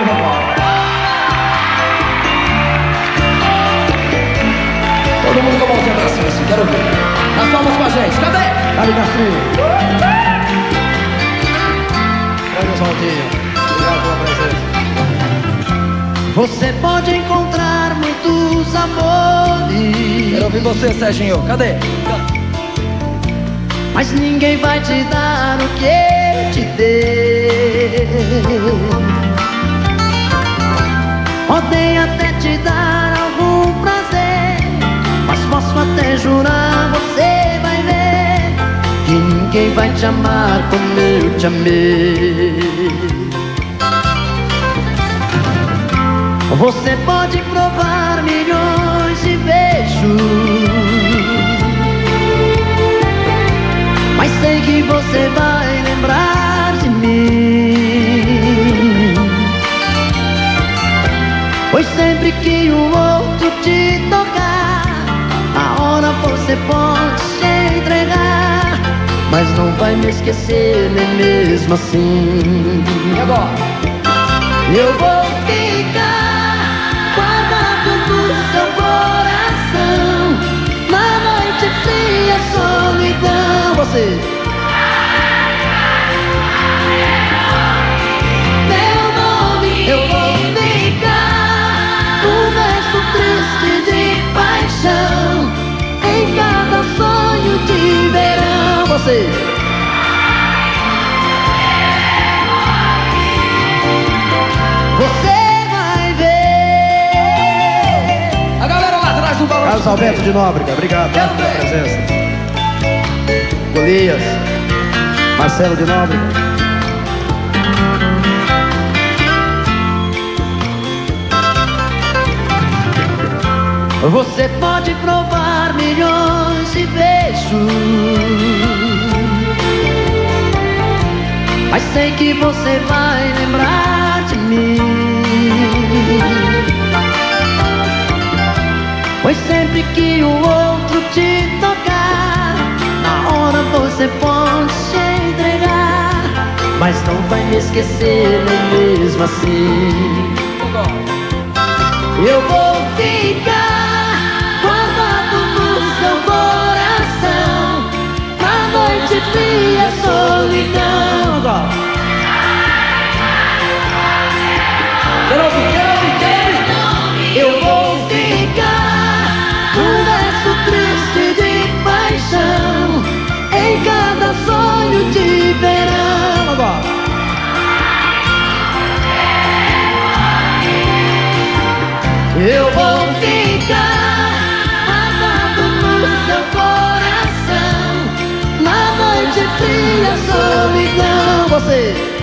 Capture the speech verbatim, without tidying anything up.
vovó. Todo mundo com a mãozinha pra cima, assim, quero ver. As palmas com a gente, cadê? Dale, Castrinho. Grande Oswaldinho, obrigado pela presença. Você pode encontrar muitos amores. Quero ouvir você, Serginho, cadê? Mas ninguém vai te dar o que eu te dei. Podem até te dar algum prazer, mas posso até jurar, você vai ver, que ninguém vai te amar como eu te amei. Você pode provar milhões de beijos, mas sei que você vai lembrar de mim, pois sempre que o outro te tocar, a hora você pode se entregar, mas não vai me esquecer nem mesmo assim. E agora? Eu vou ficar guardado no seu coração, na noite fria, solidão. Você. Meu nome, eu vou ficar um verso triste de paixão, em cada sonho de verão. Você. Você vai ver. A galera lá atrás do balão. Carlos Alberto de Nóbrega, obrigado pela presença. Golias, Marcelo de Nóbrega. Você pode provar milhões de beijos, mas sei que você vai lembrar de mim, pois sempre que o outro te tocar, na hora você pode se entregar, mas não vai me esquecer nem mesmo assim. Eu vou ficar guardado no seu coração, na noite fria, solidão. Quero ouvir, quero ouvir, quero ouvir. Eu vou ficar um verso triste de paixão, em cada sonho de verão. Agora. Eu vou ficar guardado no seu coração, na noite fria, solidão. Você.